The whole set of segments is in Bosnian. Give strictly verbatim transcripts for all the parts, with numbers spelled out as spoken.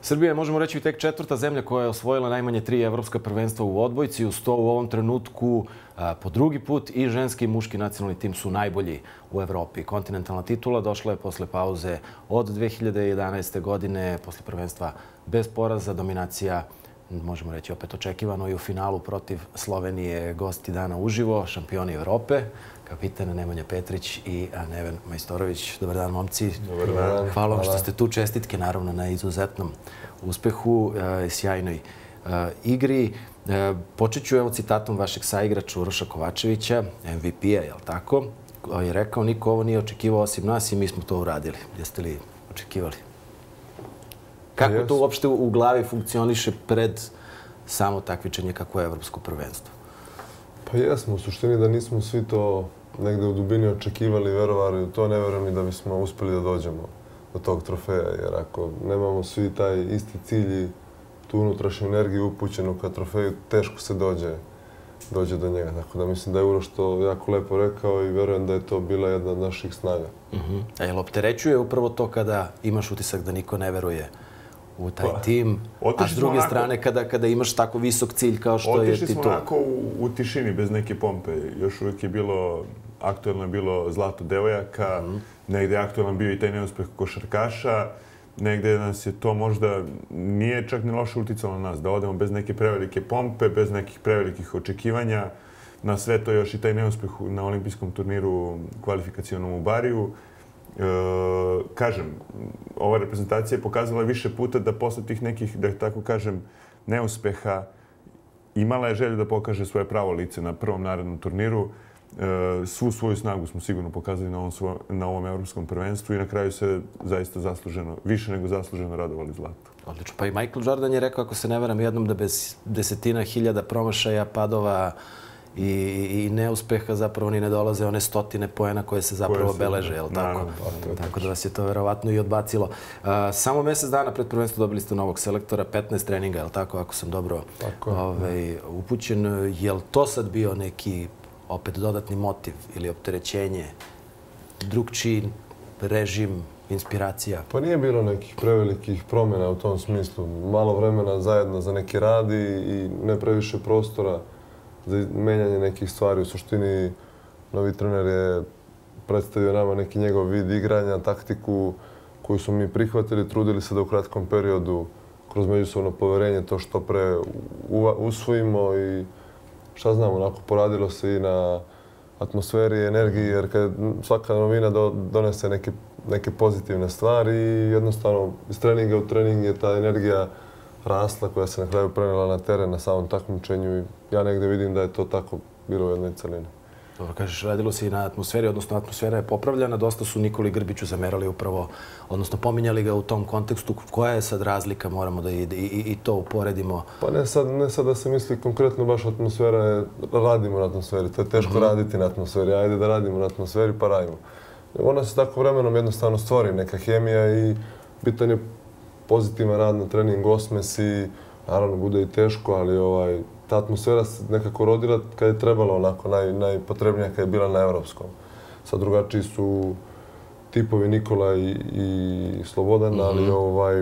Srbija je, možemo reći, tek četvrta zemlja koja je osvojila najmanje tri evropska prvenstva u odbojci. Uz to u ovom trenutku po drugi put i ženski i muški nacionalni tim su najbolji u Evropi. Kontinentalna titula došla je posle pauze od dve hiljade jedanaeste. godine, posle prvenstva bez poraza, dominacija, možemo reći opet očekivano, i u finalu protiv Slovenije, gosti dana uživo, šampioni Evrope, kapitan Nemanja Petrić i Neven Majstorović. Dobar dan, momci. Dobar dan. Hvala vam što ste tu. Čestitke, naravno, na izuzetnom uspehu i sjajnoj igri. Počet ću evo citatom vašeg saigrača Uroša Kovačevića, M V P-a, je li tako? On je rekao, niko ovo nije očekivao osim nas i mi smo to uradili. Jeste li očekivali? Kako to uopšte u glavi funkcioniše pred samo takmičenje kako je evropsko prvenstvo? Pa jesmo, u suštini da nismo svi to negde u dubini očekivali, verovali u to, ne verujem ni da bismo uspeli da dođemo do tog trofeja, jer ako nemamo svi taj isti cilj i tu unutrašnju energiju upućenu ka trofeju, teško se dođe, dođe do njega. Tako da mislim da je Uroš to jako lepo rekao i verujem da je to bila jedna od naših snaga. Uh-huh. A je li opterećuje upravo to kada imaš utisak da niko ne veruje u taj pa, tim, a s druge onako, strane kada, kada imaš tako visok cilj kao što je ti to? Otišli smo onako u, u tišini, bez neke pompe. Još uvijek je bilo, aktuelno je bilo zlato devojaka, mm. negde je aktuelan bio i taj neuspeh košarkaša, negde nas je to možda nije čak ni loše uticalo na nas, da odemo bez neke prevelike pompe, bez nekih prevelikih očekivanja. Na sve to još i taj neuspeh na olimpijskom turniru kvalifikacionom u Bariju. E, kažem, ova reprezentacija je pokazala više puta da posle tih nekih, da tako kažem, neuspeha imala je želju da pokaže svoje pravo lice na prvom narednom turniru. E, svu svoju snagu smo sigurno pokazali na ovom, svo, na ovom evropskom prvenstvu i na kraju se zaista zasluženo, više nego zasluženo radovali zlatu. Odlično. Pa i Michael Jordan je rekao, ako se ne veram, jednom da bez desetina hiljada promašaja, padova i, i neuspeha zapravo ni ne dolaze one stotine poena koje se zapravo koje beleže, je li tako? Naravno, pa, tako da vas je to verovatno i odbacilo. A, samo mjesec dana pred prvenstvo dobili ste novog selektora, petnaest treninga, je li tako, ako sam dobro ovaj, upućen. Je li to sad bio neki opet dodatni motiv ili opterećenje, drugčiji režim, inspiracija? Pa nije bilo nekih prevelikih promjena u tom smislu. Malo vremena zajedno za neki rad i ne previše prostora za menjanje nekih stvari. U suštini, novi trener je predstavio nama neki njegov vid igranja, taktiku koju smo mi prihvatili, trudili se da u kratkom periodu kroz međusobno poverenje to što pre usvojimo i šta znam, onako poradilo se i na atmosferi i energiji, jer kad svaka novina donese neke, neke pozitivne stvari i jednostavno iz treninga u trening je ta energija rasla koja se na kraju prenela na teren na samom takmičenju i ja negde vidim da je to tako bilo u jednoj celini. Dobro, kažeš, radilo se i na atmosferi, odnosno atmosfera je popravljena. Dosta su Nikoli Grbiću zamerali upravo, odnosno pominjali ga u tom kontekstu. Koja je sad razlika, moramo da i, i, i to uporedimo? Pa ne sad, ne sad da se misli konkretno baš atmosfera, je, radimo na atmosferi. To je teško mm-hmm. raditi na atmosferi. Ajde da radimo na atmosferi, pa radimo. Ona se tako vremenom jednostavno stvori, neka hemija i bitan je pozitivan rad na trening, osmes i naravno bude i teško, ali ovaj, ta atmosfera se nekako rodila kad je trebalo onako, naj, najpotrebnija kad je bila na evropskom. Sad drugačiji su tipovi Nikola i, i Slobodan, mm-hmm. ali ovaj,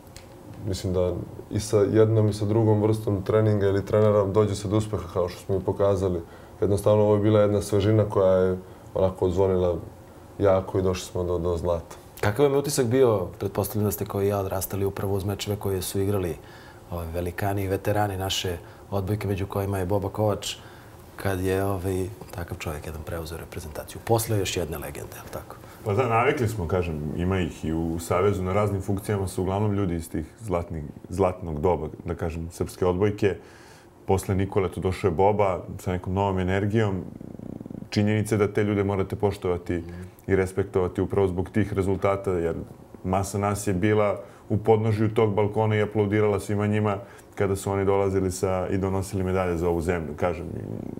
mislim da i sa jednom i sa drugom vrstom treninga ili trenera dođe se do uspeha kao što smo i pokazali. Jednostavno ovo je bila jedna svežina koja je onako odzvonila jako i došli smo do, do zlata. Kakav vam je utisak bio, pretpostavljam da ste kao i ja odrastali upravo uz mečeve koje su igrali ovaj, velikani i veterani naše odbojke, među kojima je Boba Kovač, kad je ovaj, takav čovjek jedan preuzeo reprezentaciju. Posle još jedne legende, je li tako? Pa da, navikli smo, kažem, ima ih i u Savezu na raznim funkcijama su uglavnom ljudi iz tih zlatnih, zlatnog doba, da kažem, srpske odbojke. Posle Nikole tu došao je Boba sa nekom novom energijom. Činjenice da te ljude morate poštovati i respektovati upravo zbog tih rezultata, jer masa nas je bila u podnožju tog balkona i aplaudirala svima njima kada su oni dolazili sa i donosili medalje za ovu zemlju. Kažem,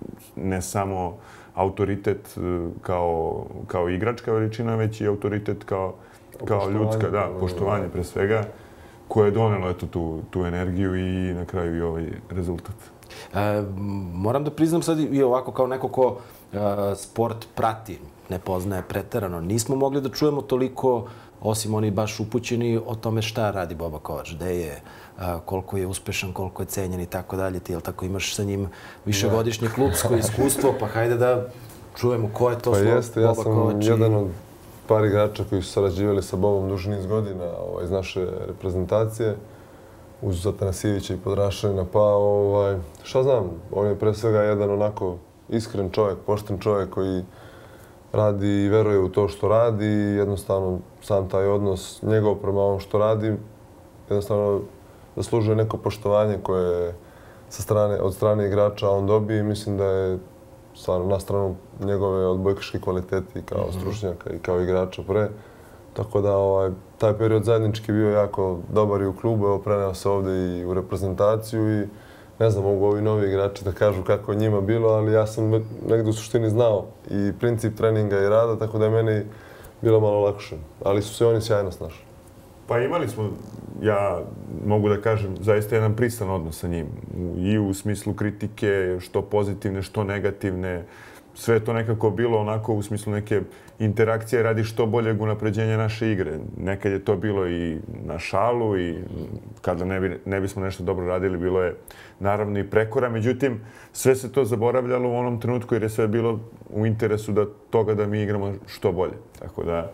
ne samo autoritet kao, kao igračka veličina, već i autoritet kao, kao ljudska, da, poštovanje pre svega, koje je donelo eto, tu, tu energiju i na kraju i ovaj rezultat. E, moram da priznam sad i ovako kao neko ko e, sport prati, ne poznaje preterano. Nismo mogli da čujemo toliko osim oni baš upućeni o tome šta radi Boba Kovač, gde je, koliko je uspešan, koliko je cenjen i tako dalje. Ti, jel tako, imaš sa njim višegodišnje klubsko iskustvo, pa hajde da čujemo ko je to pa Boba Kovač. Jeste, ja sam jedan od par igrača koji su sarađivali sa Bobom duži niz godina ovaj, iz naše reprezentacije. Uz Atanasijevića i Podraščanina, pa ovaj, šta znam, on je pre svega jedan onako iskren čovjek, pošten čovjek koji radi i veruje u to što radi i jednostavno sam taj odnos njegov prema ovom što radi jednostavno zaslužuje neko poštovanje koje sa strane, od strane igrača on dobije i mislim da je stvarno na stranu njegove odbojkaške kvaliteti kao stručnjaka i kao igrača pre. Tako da ovaj, taj period zajednički bio jako dobar i u klubu, evo preneo se ovdje i u reprezentaciju i ne znam, mogu ovi novi igrači da kažu kako je njima bilo, ali ja sam negdje u suštini znao i princip treninga i rada, tako da je meni bilo malo lakše. Ali su se oni sjajno snašli. Pa imali smo, ja mogu da kažem, zaista jedan pristan odnos sa njim. I u smislu kritike, što pozitivne, što negativne. Sve je to nekako bilo onako u smislu neke interakcije radi što boljeg unapređenja naše igre. Nekad je to bilo i na šalu i kada ne, bi, ne bismo nešto dobro radili, bilo je naravno i prekora. Međutim, sve se to zaboravljalo u onom trenutku jer je sve bilo u interesu da toga da mi igramo što bolje. Tako da,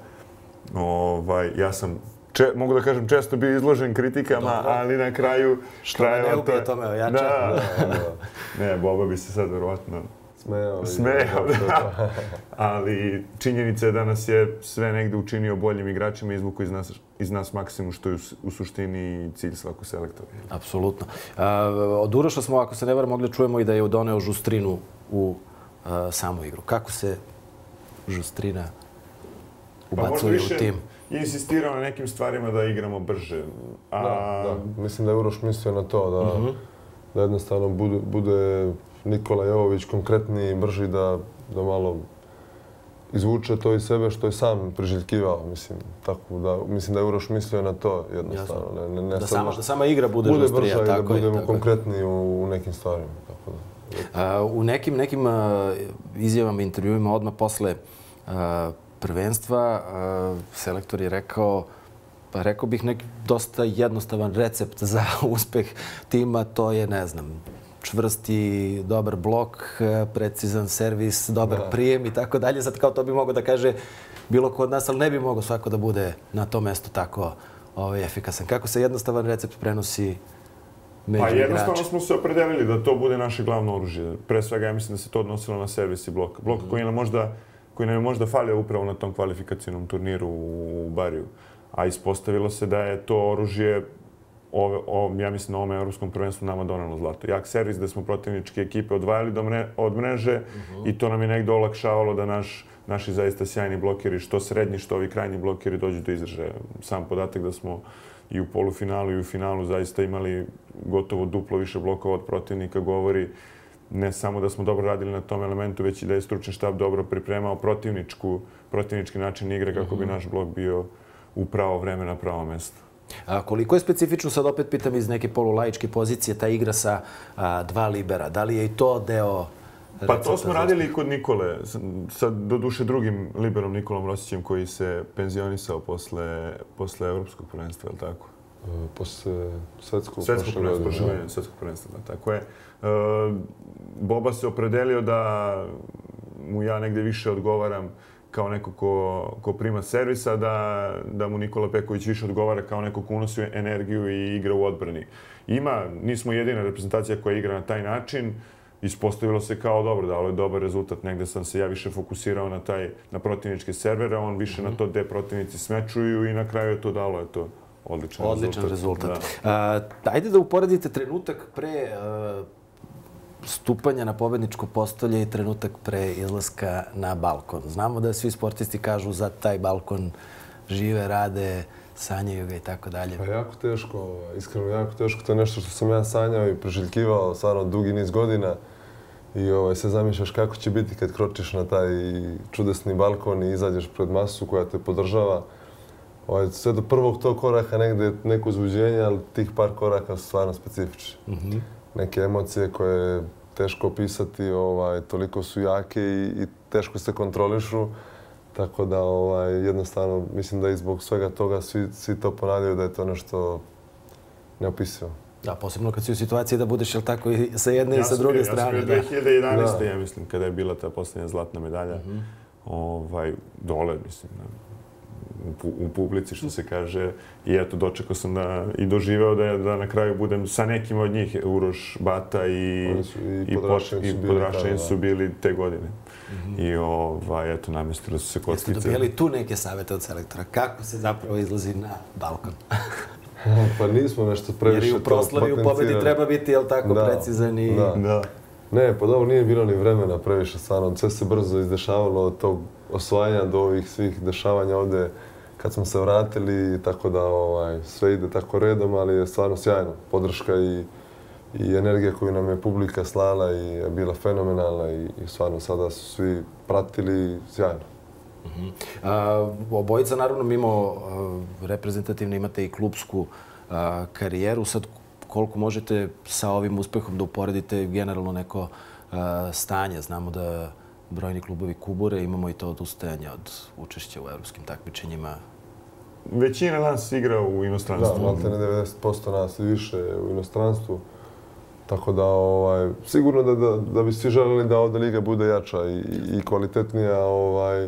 ovaj, ja sam, če, mogu da kažem, često bio izložen kritikama, dobro, ali na kraju... Što me ne ubije tome ojača. Da, ne, Boba bi se sad verovatno... Smejao. Smejao, da. Ali činjenica je da nas je sve negde učinio boljim igračima i izvuku iz nas, iz nas maksimum, što je u suštini cilj svakog selektora. Apsolutno. Od Uroša smo, ako se ne varam, mogli čujemo i da je doneo žustrinu u a, samu igru. Kako se žustrina ubacuje pa u tim? Insistirao na nekim stvarima da igramo brže. A... Da, da. Mislim da je Uroš mislio na to, da, uh-huh. da jednostavno bude, bude Nikola Jovović konkretniji i brži da, da malo izvuče to iz sebe što je sam priželjkivao. Mislim, tako da, mislim da je Uroš mislio na to jednostavno. Ne, ne, ne da, samo, sama, da sama igra bude, bude žustrija. Bude brže i da budemo je, konkretniji u, u nekim stvarima. Tako da. Uh, u nekim, nekim uh, izjavama, intervjuima odmah posle uh, prvenstva uh, selektor je rekao, pa rekao bih neki dosta jednostavan recept za uspeh tima, to je, ne znam, čvrsti, dobar blok, precizan servis, dobar da. prijem i tako dalje. Sad kao to bi mogao da kaže bilo ko od nas, ali ne bi mogao svako da bude na tom mjestu tako ovaj, efikasan. Kako se jednostavan recept prenosi među igrače? Pa jednostavno smo se opredelili da to bude naše glavno oružje. Pre svega ja mislim da se to odnosilo na servis i blok. Blok mm. koji, nam možda, koji nam je možda falio upravo na tom kvalifikacijnom turniru u Bariju. A ispostavilo se da je to oružje Ove, o, ja mislim na ovom evropskom prvenstvu nama donelo zlato. Jak servis da smo protivničke ekipe odvajali do mre, od mreže uh-huh. i to nam je negdje olakšavalo da naš, naši zaista sjajni blokeri, što srednji, što ovi krajnji blokeri dođu do izražaja. Sam podatak da smo i u polufinalu i u finalu zaista imali gotovo duplo više blokova od protivnika govori ne samo da smo dobro radili na tom elementu, već i da je stručni štab dobro pripremao protivničku, protivnički način igre kako uh-huh. bi naš blok bio u pravo vreme na pravo mjesto. A koliko je specifično, sad opet pitam iz neke polulaičke pozicije, ta igra sa a, dva libera? Da li je i to deo recepta? Pa to smo radili i kod Nikole, sa doduše drugim liberom Nikolom Rosićem koji se penzionisao posle, posle evropskog prvenstva, je li tako? E, posle svetskog, svetskog prvenstva. Svetskog prvenstva, da, tako je. E, Boba se opredelio da mu ja negde više odgovaram kao neko ko, ko prima servisa, da, da mu Nikola Peković više odgovara kao neko ko unosi energiju i igra u odbrani. Ima, nismo jedina reprezentacija koja igra na taj način. Ispostavilo se kao dobro, dalo je dobar rezultat. Negde sam se ja više fokusirao na taj na protivničke servere, on više mm-hmm. na to gde protivnici smečuju i na kraju je to dalo, je to odličan, odličan rezultat. rezultat. Da. A, ajde da uporedite trenutak pre a, stupanja na pobedničko postolje i trenutak pre izlaska na balkon. Znamo da svi sportisti kažu za taj balkon žive, rade, sanjaju ga i tako dalje. Pa jako teško, iskreno jako teško. To je nešto što sam ja sanjao i preželjkivao stvarno dugi niz godina. I ovaj, se zamišljaš kako će biti kad kročiš na taj čudesni balkon i izađeš pred masu koja te podržava. Ovaj, sve do prvog tog koraka negde je neko uzbuđenje, ali tih par koraka su stvarno specifični. Mm-hmm. Neke emocije koje je teško opisati, ovaj, toliko su jake i, i teško se kontrolišu. Tako da ovaj, jednostavno mislim da i zbog svega toga svi, svi to ponavljaju da je to nešto neopisivo. Da, posebno kad si u situaciji da budeš, jel tako, i sa jedne i sa druge ja strane. Ja sam bio dve hiljade jedanaeste. ja mislim, kada je bila ta posljednja zlatna medalja. Mm-hmm. ovaj, dole, mislim, u, u publici, što se kaže. I eto, dočekao sam da, i doživeo da, da na kraju budem sa nekim od njih, Uroš, Bata i, su, i, i Podrašćani su, su bili te godine. Mm-hmm. I ovaj, eto, namestilo su se kockice. Jeste dobijali tu neke savete od selektora? Kako se zapravo izlazi na balkon? Pa nismo nešto previše jer i u proslavi u pobedi treba biti, jel tako, da, precizan i... Da. Da. Ne, pa dobro, nije bilo ni vremena previše stvarno. Sve se brzo izdešavalo od tog osvajanja do ovih svih dešavanja ovde kad smo se vratili, tako da ovaj, sve ide tako redom, ali je stvarno sjajno. Podrška i, i energija koju nam je publika slala i je bila fenomenalna i, i stvarno sada su svi pratili sjajno. Uh-huh. A, obojica, naravno, mimo reprezentativne imate i klubsku a, karijeru. Sad, koliko možete sa ovim uspehom da uporedite generalno neko a, stanje? Znamo da brojni klubovi kubure, imamo i to odustajanje od učešća u evropskim takmičenjima. Većina nas igra u inostranstvu. Da, maltene devedeset posto nas i više u inostranstvu. Tako da, ovaj, sigurno da, da, da bi svi želeli da ovdje liga bude jača i, i kvalitetnija. Ovaj,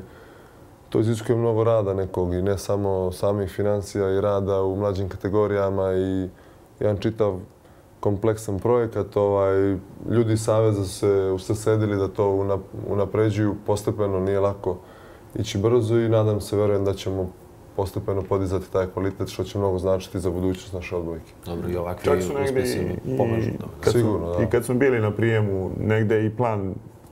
to iziskuje mnogo rada nekog i ne samo samih financija i rada u mlađim kategorijama i jedan čitav kompleksan projekat. Ovaj, ljudi iz Saveza su se usredsredili da to unapređuju postepeno, nije lako ići brzo i nadam se, verujem da ćemo postepeno podizati taj kvalitet, što će mnogo značiti za budućnost naše odbojke. Dobro, i ovakvi uspjesi pomažu. Sigurno, da. I kad smo bili na prijemu, negde i plan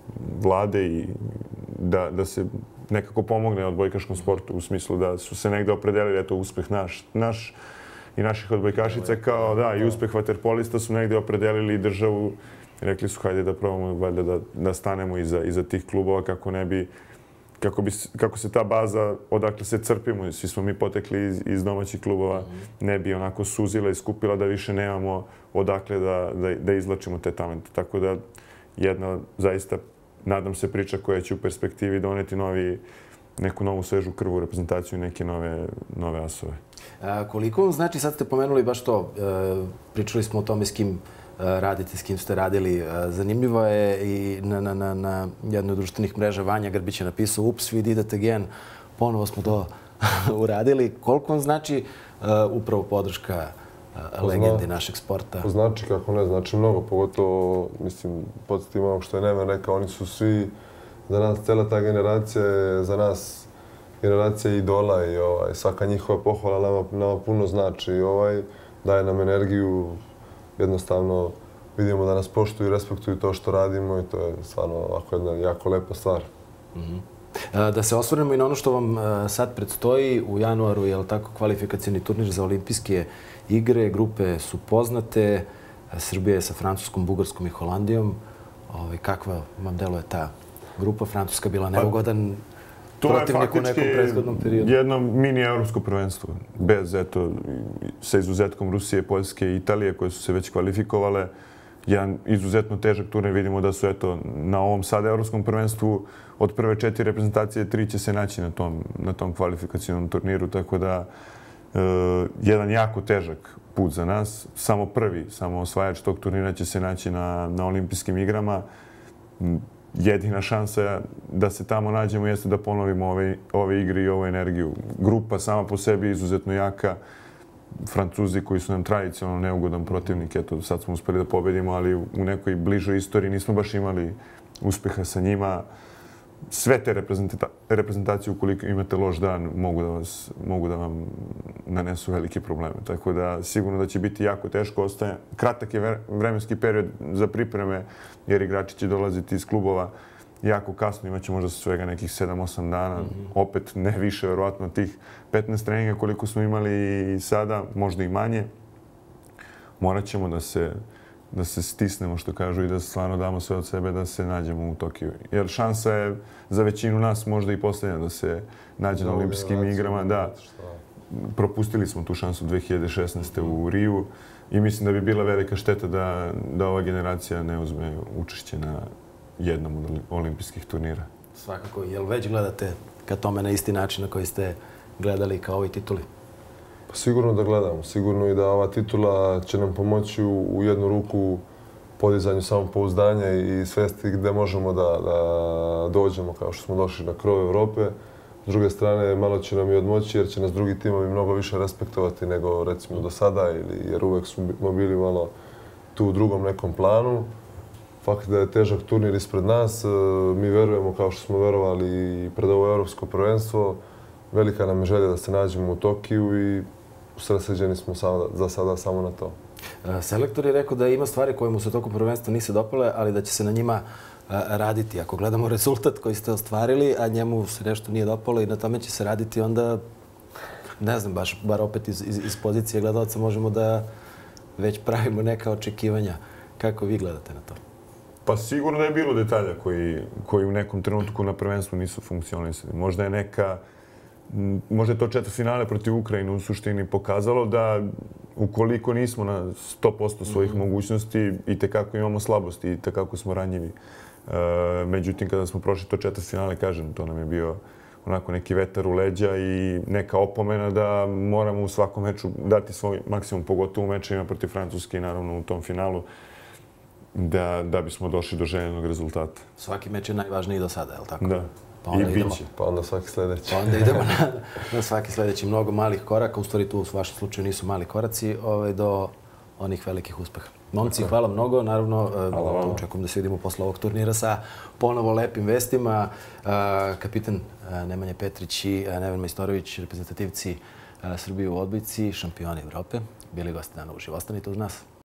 vlade i da, da se nekako pomogne odbojkaškom sportu u smislu da su se negde opredelili, eto, uspeh naš, naš i naših odbojkašica, kao da, i uspeh vaterpolista su negde opredelili državu. Rekli su, hajde da probamo valjda da, da stanemo iza, iza tih klubova kako ne bi Kako, bi, kako se ta baza, odakle se crpimo, svi smo mi potekli iz, iz domaćih klubova, ne bi onako suzila i skupila da više nemamo odakle da, da, da izlačimo te talente. Tako da jedna, zaista, nadam se, priča koja će u perspektivi doneti novi, neku novu svežu krvu reprezentaciju i neke nove, nove asove. A, koliko vam znači, sad ste pomenuli baš to, e, pričali smo o tome s kim radite, s kim ste radili. Zanimljivo je i na, na, na, na jednoj od društvenih mreža Vanja Grbić je napisao Ups, we did it again. Ponovo smo to uradili. Koliko vam znači uh, upravo podrška uh, legendi našeg sporta? Znači, kako ne, znači mnogo. Pogotovo, mislim, podsjetim ono što je Neven rekao, oni su svi, za nas, cijela ta generacija je za nas generacija idola i ovaj, svaka njihova pohvala nama, nama puno znači. I ovaj, daje nam energiju. Jednostavno vidimo da nas poštuju i respektuju to što radimo i to je stvarno ovako jedna jako lepa stvar. Mm-hmm. Da se osvrnemo i na ono što vam sad predstoji. U januaru je tako kvalifikacijni turnir za olimpijske igre. Grupe su poznate. Srbija je sa Francuskom, Bugarskom i Holandijom. Ovaj, kakva vam deluje ta grupa? Francuska bila neugodan protivnik u nekom prethodnom periodu. To je jedno mini evropsko prvenstvo. Bez, eto, sa izuzetkom Rusije, Poljske i Italije koje su se već kvalifikovale. Jedan izuzetno težak turnir. Vidimo da su, eto, na ovom sad evropskom prvenstvu od prve četiri reprezentacije tri će se naći na tom, na tom kvalifikacijnom turniru. Tako da, e, jedan jako težak put za nas. Samo prvi, samo osvajač tog turnira će se naći na, na olimpijskim igrama. Jedina šansa da se tamo nađemo jeste da ponovimo ove, ove igre i ovu energiju. Grupa sama po sebi je izuzetno jaka. Francuzi koji su nam tradicionalno neugodan protivnik, eto, sad smo uspeli da pobedimo, ali u nekoj bližoj istoriji nismo baš imali uspeha sa njima. Sve te reprezenta reprezentacije, ukoliko imate loš dan, mogu da, vas, mogu da vam nanesu velike probleme. Tako da sigurno da će biti jako teško. Ostaje kratak je vremenski period za pripreme, jer igrači će dolaziti iz klubova jako kasno. Imaće možda svega nekih sedam osam dana. Mm-hmm. Opet ne više, verovatno, tih petnaest treninga koliko smo imali i sada, možda i manje. Morat ćemo da se da se stisnemo, što kažu, i da stvarno damo sve od sebe da se nađemo u Tokiju. Jer šansa je za većinu nas možda i posljednja da se nađe na olimpijskim igrama. Da, propustili smo tu šansu dve hiljade šesnaeste. u Riju i mislim da bi bila velika šteta da, da ova generacija ne uzme učešće na jednom od olimpijskih turnira. Svakako. Jel već gledate ka tome na isti način na koji ste gledali kao ovoj tituli? Pa sigurno da gledamo. Sigurno i da ova titula će nam pomoći u, u jednu ruku podizanju samopouzdanja i svesti gde možemo da, da dođemo kao što smo došli na krov Evrope. S druge strane, malo će nam i odmoći jer će nas drugi timovi mnogo više respektovati nego recimo do sada, ili, jer uvek smo bili malo tu u drugom nekom planu. Fakt da je težak turnir ispred nas, mi verujemo kao što smo verovali i pred ovo evropsko prvenstvo. Velika nam je želja da se nađemo u Tokiju i usredsređeni smo sada, za sada samo na to. Selektor je rekao da ima stvari koje mu se tokom prvenstva nise dopale, ali da će se na njima raditi. Ako gledamo rezultat koji ste ostvarili, a njemu se nešto nije dopalo i na tome će se raditi, onda, ne znam, baš, bar opet iz, iz, iz pozicije gledalca možemo da već pravimo neka očekivanja. Kako vi gledate na to? Pa sigurno da je bilo detalja koji, koji u nekom trenutku na prvenstvu nisu funkcionisali. Možda je neka, možda je to četvrtfinale protiv Ukrajine u suštini pokazalo da ukoliko nismo na sto posto svojih mogućnosti i tekako imamo slabosti i tekako smo ranjivi. E, međutim, kada smo prošli to četvrtfinale, kažem, to nam je bio onako neki vetar u leđa i neka opomena da moramo u svakom meču dati svoj maksimum, pogotovo u mečima protiv Francuske i naravno u tom finalu, da, da bismo došli do željenog rezultata. Svaki meč je najvažniji do sada, je li tako? Da. Pa onda I idemo, biće. Pa onda svaki sljedeći. Pa onda idemo na, na svaki sljedeći. Mnogo malih koraka, u stvari tu u vašem slučaju nisu mali koraci, ovaj, do onih velikih uspeha. Momci, hvala mnogo. Naravno, očekujem da se vidimo posle ovog turnira sa ponovo lepim vestima. Kapitan Nemanja Petrić i Neven Majstorović, reprezentativci Srbije u odbojci, šampioni Evrope, bili gosti dana uživo. Ostanite uz nas.